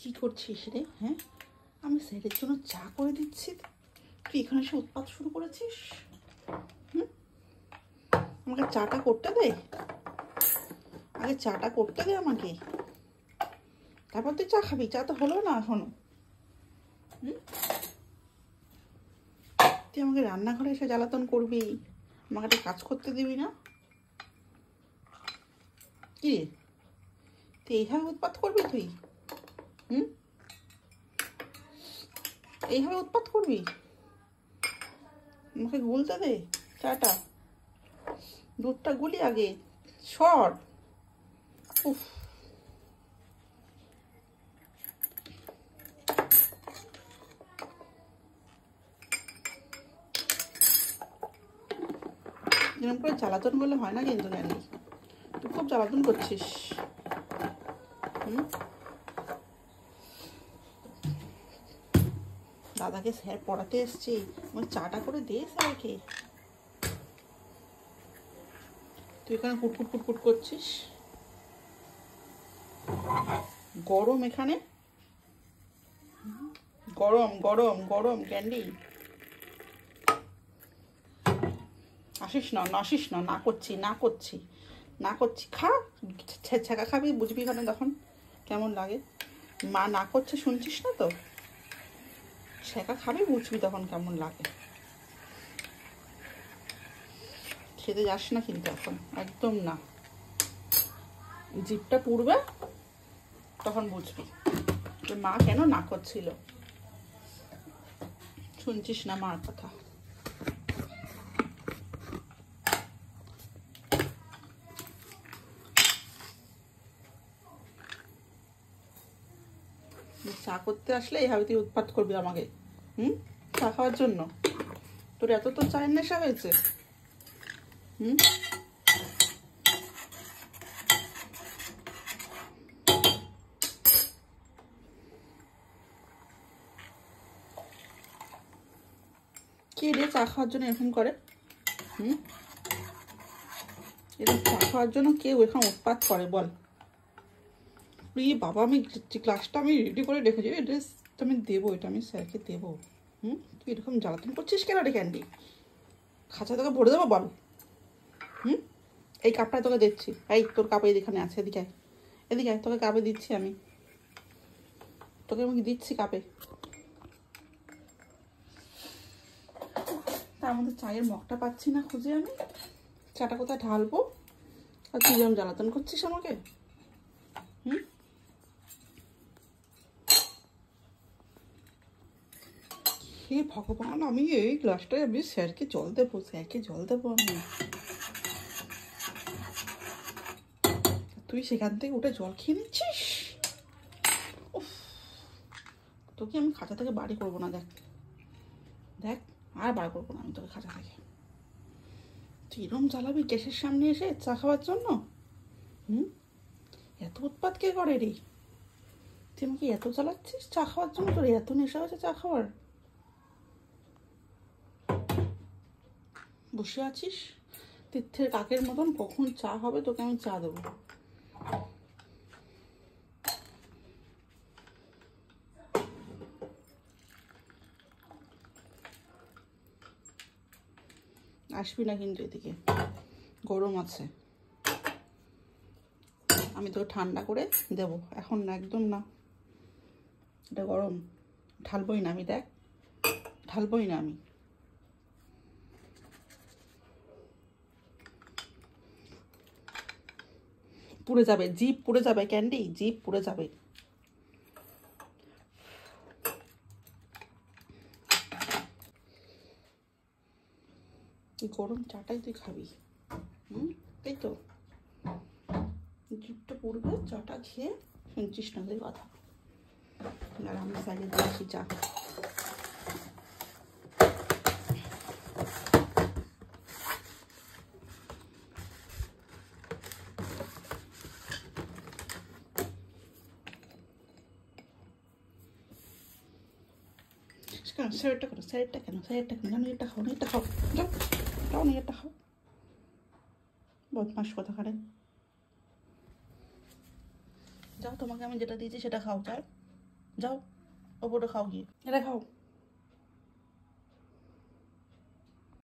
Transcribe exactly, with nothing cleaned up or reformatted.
কি করছিস রে? হ্যাঁ, আমি স্যারের জন্য চা করে দিচ্ছি, তুই এখানে এসে উৎপাত শুরু করেছিস। হুম, আমাকে চাটা করতে দে, আগে চাটা করতে দে আমাকে, তারপর তুই চা খাবি। চা তো হলো না এখনো। হুম, তুই আমাকে রান্নাঘরে এসে জ্বালাতন করবি, আমাকে একটা কাজ করতে দিবি না? কি রে, তুই এইভাবে উৎপাত করবি তুই? হুম, এইভাবে উৎপাত করবি? আমাকে গুলতে দে চাটা, দুধটা গুলি আগে, সর। উফ, এরকম করে জ্বালাতন করলে হয় না কিন্তু জ্ঞানী, তুই খুব জ্বালাতন করছিস। হুম, দাদাকে স্যার পড়াতে এসছি, আমার চাটা করে দে স্যারকে। তুই এখানে কুটকুট কুটকুট করছিস, গরম এখানে, গরম গরম গরম ক্যান্ডি। আসিস না, আসিস না, না করছি না করছি না করছি খা, ছেঁকা খাবি, বুঝবি এখানে তখন কেমন লাগে। মা না করছে শুনছিস না তো, ছেঁকা খাবি, বুঝবি তখন কেমন লাগে। খেতে যাস না কিন্তু এখন, একদম না। জিভটা পুড়বে, তখন বুঝবি মা কেন না করছিল। শুনছিস না মার কথা। চা করতে আসলে এইভাবে তুই উৎপাত করবি আমাকে। হুম, চা খাওয়ার জন্য তোর এত তো চায়ের নেশা হয়েছে। হুম, কে রে চা খাওয়ার জন্য এরকম করে? হুম, এরকম চা খাওয়ার জন্য কেউ এখানে উৎপাত করে বল? বাবা, আমি ক্লাসটা আমি রেডি করে রেখেছি, এই ড্রেসটা আমি দেবো, এটা আমি স্যারকে দেবো। হুম, তুই এরকম জ্বালাতন করছিস কেন রে ক্যান্ডি? খাঁচা তোকে ভরে দেবো বল? হুম, এই কাপটা তোকে দিচ্ছি, এই তোর কাপ এখানে আছে, এদিকে আয়, এদিকে আয়, তোকে কাপে দিচ্ছি আমি, তোকে আমি দিচ্ছি কাপে। তার মধ্যে চায়ের মগটা পাচ্ছি না খুঁজে, আমি চাটা কোথায় ঢালবো, আর তুই যেমন জ্বালাতন করছিস আমাকে। হুম, হে ভগবান, আমি এই গ্লাসটায় আমি স্যারকে জল দেবো, স্যারকে জল দেবো আমি। তুই সেখান থেকে উঠে জল খেয়ে নিচ্ছিস। উফ, তোকে আমি খাঁচা থেকে বাড়ি করবো না, দেখ দেখ, আর বার করবো না আমি তোকে খাঁচা থেকে। তুই এরম জ্বালাবি গ্যাসের সামনে এসে চা খাওয়ার জন্য? হুম, এত উৎপাত কে করে রে? তুই আমাকে এত জ্বালাচ্ছিস চা খাওয়ার জন্য? তোর এত নেশা হয়েছে চা খাওয়ার? বসে আছিস তীর্থের কাকের মতন, কখন চা হবে তোকে আমি চা দেবো। আসবি না কিন্তু এদিকে, গরম আছে, আমি তোকে ঠান্ডা করে দেব, এখন না, একদম না, এটা গরম, ঢালবই না আমি, দেখ ঢালবই না আমি। পুড়ে যাবে, জিভ পুড়ে যাবে ক্যান্ডি, জিভ পুড়ে যাবে। গরম চাটাই তুই খাবি? হুম, তাই তো, জিভটা পুড়বে চাটা খেয়ে, শুনছিস না তুই কথা। আর আমি সাইডে দিয়েছি চা। স্যারটা করো, স্যারটা কেন, স্যারটা কেন জানো? এটা খাও না, এটা খাও, যাও যাও না, এটা খাও, বদমাস কথা খারে। যাও, তোমাকে আমি যেটা দিয়েছি সেটা খাও, যাও। যাও ওপরে খাও গিয়ে, এটা খাও।